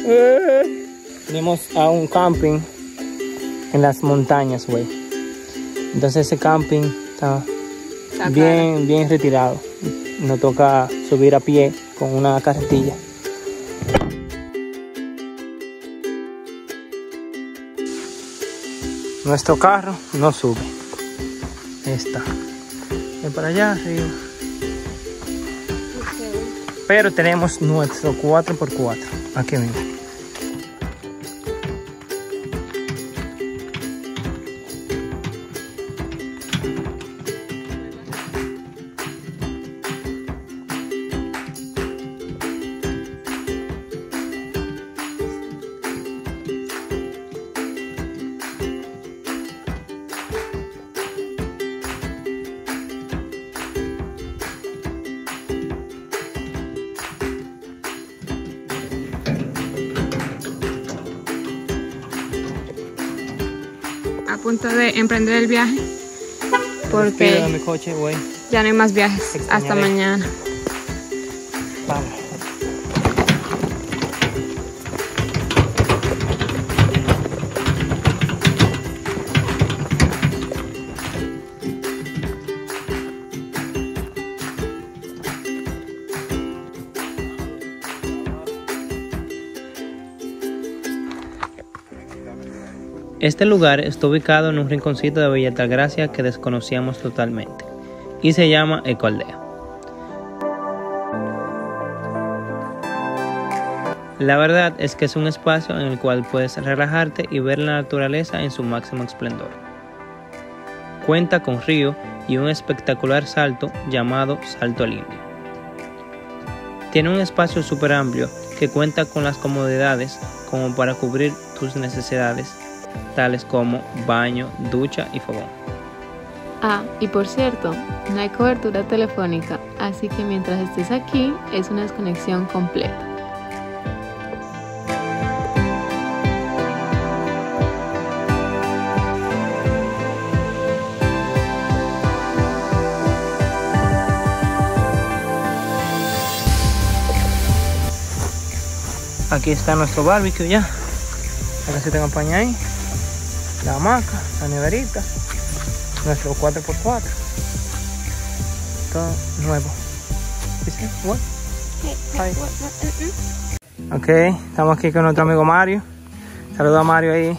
Venimos a un camping en las montañas, güey. Entonces ese camping está bien retirado. Nos toca subir a pie con una carretilla. Nuestro carro no sube. Está. Ven para allá arriba. Pero tenemos nuestro 4x4. Aquí ven. A punto de emprender el viaje porque mi coche, güey. ya no hay más viajes. Hasta mañana. Vamos. Este lugar está ubicado en un rinconcito de Villa Altagracia que desconocíamos totalmente y se llama Ecoaldea. La verdad es que es un espacio en el cual puedes relajarte y ver la naturaleza en su máximo esplendor. Cuenta con río y un espectacular salto llamado Salto al Indio. Tiene un espacio súper amplio que cuenta con las comodidades como para cubrir tus necesidades, tales como baño, ducha y fogón. Ah, y por cierto, no hay cobertura telefónica, así que mientras estés aquí es una desconexión completa. Aquí está nuestro barbecue ya. A ver si te acompaña ahí. La hamaca, la neverita, nuestro 4x4. Todo nuevo. ¿Dice? What? Ok, estamos aquí con nuestro amigo Mario. Saluda a Mario ahí.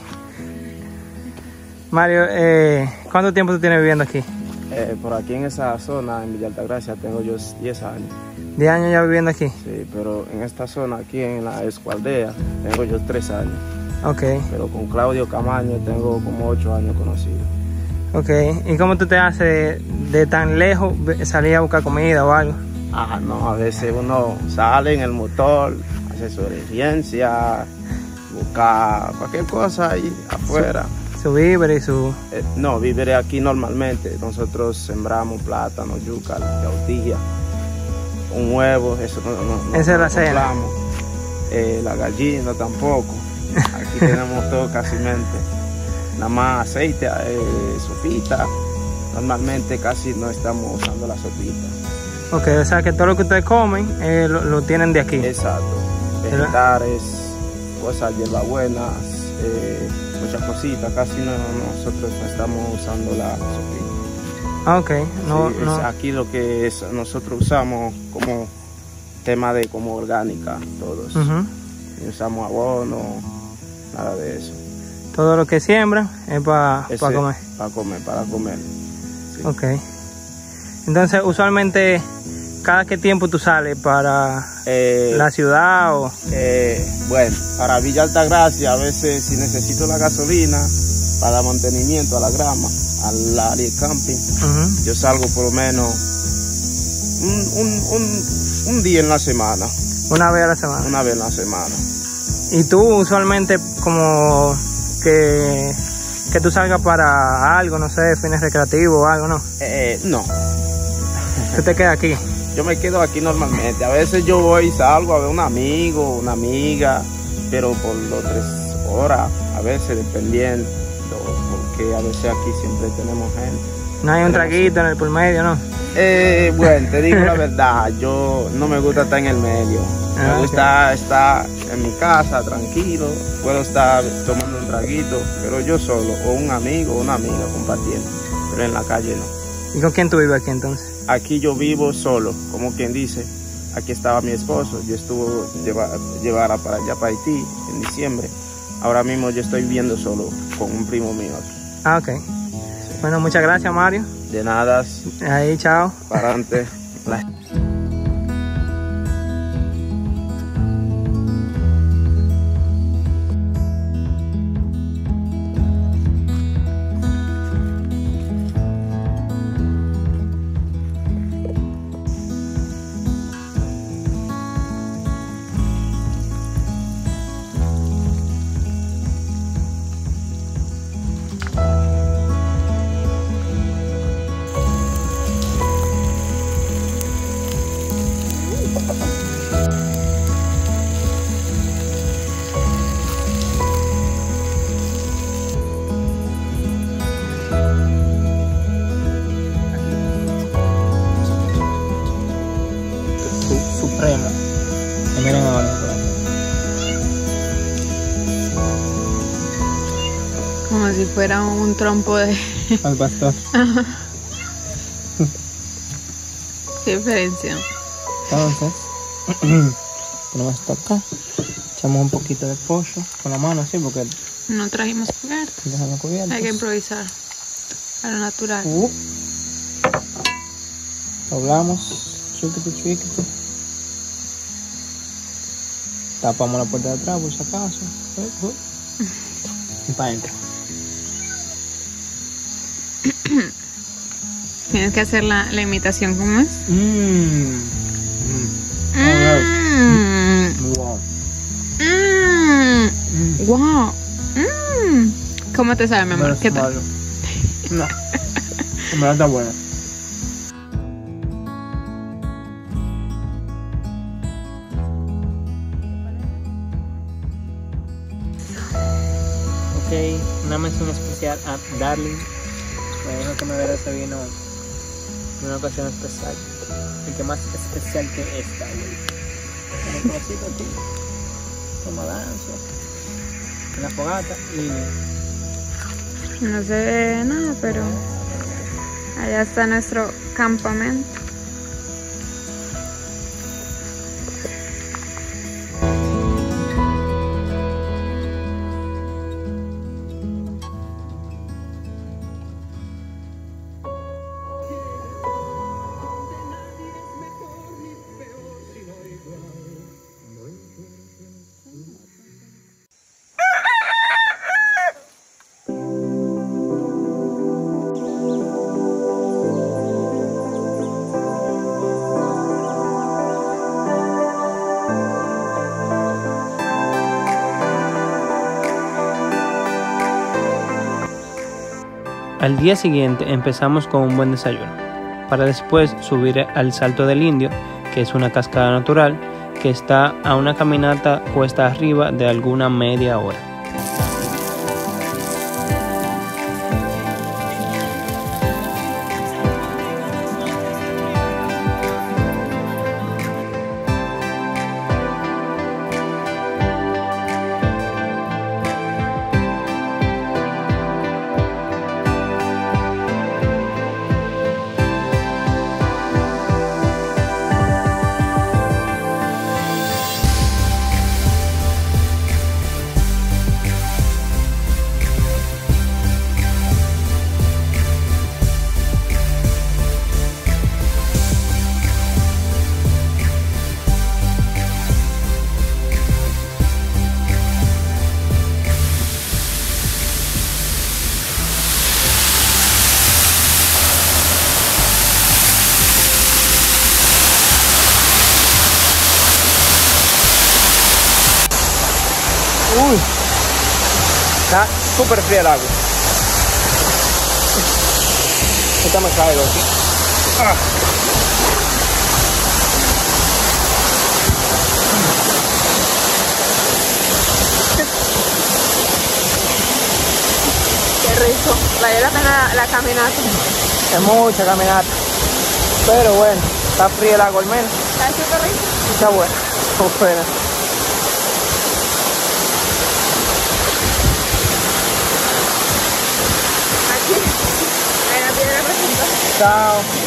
Mario, ¿cuánto tiempo tú tienes viviendo aquí? Por aquí en esa zona, en Villa Altagracia, tengo yo 10 años. 10 años ya viviendo aquí. Sí, pero en esta zona, aquí en la Ecoaldea, tengo yo 3 años. Ok. Pero con Claudio Camaño tengo como 8 años conocido. Ok, ¿y cómo tú te haces de tan lejos salir a buscar comida o algo? Ajá, no, a veces uno sale en el motor, hace su diligencia, busca cualquier cosa ahí afuera. Su víveres y su... No, víveres aquí normalmente. Nosotros sembramos plátano, yuca, yautía, un huevo, eso no esa es la cena. La gallina tampoco. Aquí tenemos todo casi mente. Nada más aceite, sopita. Normalmente casi no estamos usando la sopita. Ok, o sea que todo lo que ustedes comen lo tienen de aquí. Exacto. Vegetales, cosas, hierbabuenas, muchas cositas. Casi nosotros no estamos usando la sopita. Ok, no, sí, no. Aquí lo que nosotros usamos como tema de como orgánica, todos. Ni usamos abono, nada de eso. Todo lo que siembran es para comer. Para comer. Sí. Ok. Entonces, usualmente, ¿cada qué tiempo tú sales para la ciudad o...? Bueno, para Villa Altagracia, a veces si necesito la gasolina para mantenimiento a la grama, al área de camping, yo salgo por lo menos un día en la semana. ¿Una vez a la semana? Una vez en la semana. ¿Y tú usualmente como que tú salgas para algo, no sé, fines recreativos o algo, no? No. ¿Tú te quedas aquí? Yo me quedo aquí normalmente. A veces yo voy y salgo a ver un amigo, una amiga, pero por 3 horas, a veces dependiendo, porque a veces aquí siempre tenemos gente. No hay un traguito en el por medio, ¿no? Bueno, te digo la verdad, yo no me gusta estar en el medio. Me gusta estar en mi casa tranquilo, puedo estar tomando un traguito, pero yo solo, o un amigo o una amiga compartiendo, pero en la calle no. ¿Y con quién tú vives aquí entonces? Aquí yo vivo solo, como quien dice. Aquí estaba mi esposo, yo estuve llevara para allá para Haití en diciembre. Ahora mismo yo estoy viviendo solo con un primo mío aquí. Ah, ok. Bueno, muchas gracias, Mario. De nada. Ahí, chao. Para adelante. Supremo. Miren ahora. Como si fuera un trompo de... Al pastor. Qué diferencia. Entonces, ponemos esto acá. Echamos un poquito de pollo con la mano así porque No trajimos cubiertos. dejamos cubiertos. Hay que improvisar a lo natural. Doblamos. Chiquito. Tapamos la puerta de atrás por si acaso. Y para adentro. Tienes que hacer la imitación, ¿cómo es? Wow. Wow. ¿Cómo te sabe, mi amor? ¿Qué tal? No. En verdad está buena. Ok, una mención especial a Darling. Me dijo que me verá ese vino en una ocasión especial. El que más especial que esta, güey. Un trocito aquí. Toma danza. En la fogata y... No se ve nada, pero allá está nuestro campamento. Al día siguiente empezamos con un buen desayuno, para después subir al Salto del Indio, que es una cascada natural que está a una caminata cuesta arriba de alguna media hora. Uy, está súper fría el agua. Esta me caigo aquí. Qué rico. Vale la pena la caminata. Es mucha caminata, pero bueno, está fría el agua al menos. Está súper rico. Está bueno. Fuera. Aquí, en la piedra presenta. Chao.